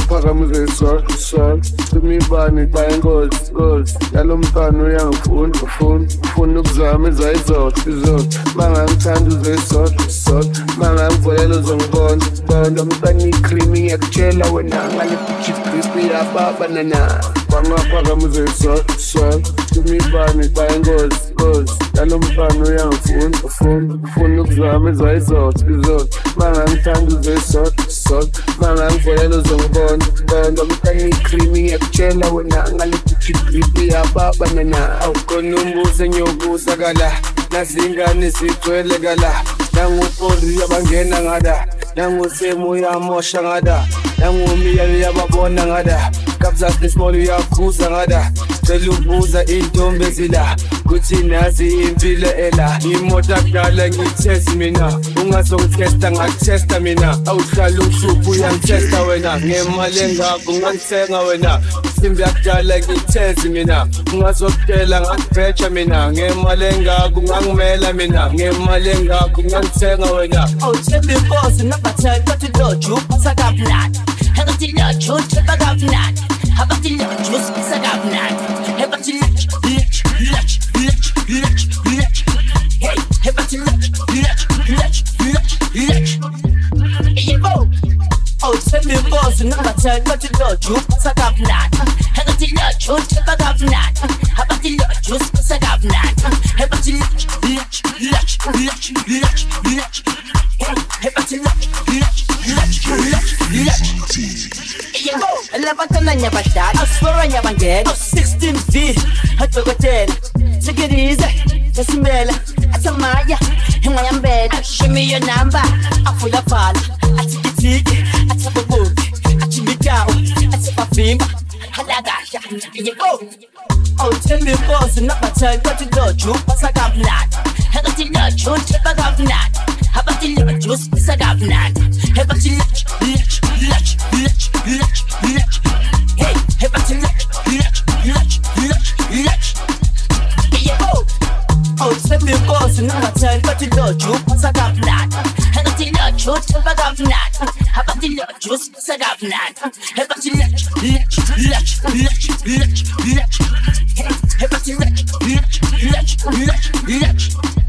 Bangaphakamise isol Simibani bayingozi Yalo mntwana uyangifuna ukuzama izayizolo Mangangithanda uzesol Mangangivolela uzongibonda Mntwana i-creamy ngiyakutshela wena Ngale chip crispy yababa nana Bangaphakamise isol Simibani bayingozi Yalo mntwana uyangifuna ukuzama izayizolo Mangangithanda uzesol Mangangivolela uzongibonda Mntwana i-creamy ngiyakutshela wena Ngale chip crispy yababa nana Awukhona umbuzo engiyobuza kala Nazingane zigcwele kala Nangupoli yabangena ngada Nangusemu uyamosha ngada Nangumiyalo yababona ngada Kabzat nesmall uyakhuza ngada Cela ubuza intombi ezila Kuthi nazi impilo ela Imoto akudala ngiyithest mina Ungazongithesta ngakuthesta mina Awuhlala uhlupho uyangithesta wena Ngemali engako ungangithenga wena Simbi akudala ngiyithest mina Ungazokutela ngakubheja mina Ngemali engako ungangimela mina Ngemali engako ungangithenga wena Awuthemba inkosi nabathayi bathi loju sakabnati Hekathi loju sakabnati Habathi loju sakabnati Habathi loju Hey, habathi loju Yebo Awuthemba inkosi nabathayi bathi loju sakabnati Hekathi loju sakabnati Habathi loju sakabnati Habathi loju Labantwana nyabadala asifora nyabangena 16 feet adokotela take it easy yasimela athamaya ingayambela show me your number afula phala atikitiki athabobuki achimitawo atabavimba halakasha yebo awuthemba inkosi nabathayi bathi loju sakabnati hekathi loju sakabnati habathi loju sakabnati habathi loju Hey, habathi Yebo awuthemba inkosi nabathayi bathi loju sakabnati hekathi loju sakabnati habathi loju sakabnati habathi habathi